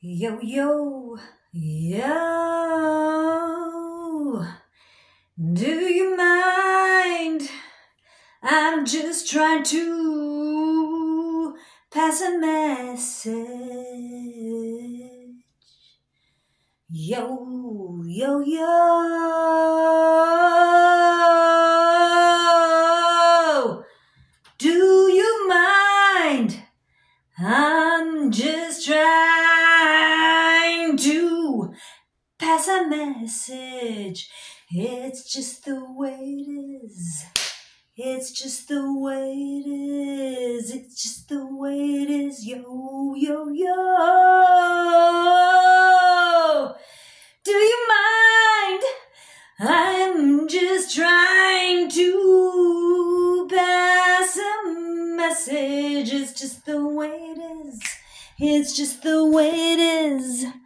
Yo, yo, yo. Do you mind? I'm just trying to pass a message. Yo, yo, yo. Do you mind? I'm just trying to pass a message. It's just the way it is. It's just the way it is. It's just the way it is. Yo, yo, yo. Do you mind? I'm just trying to pass a message. It's just the way it is. It's just the way it is.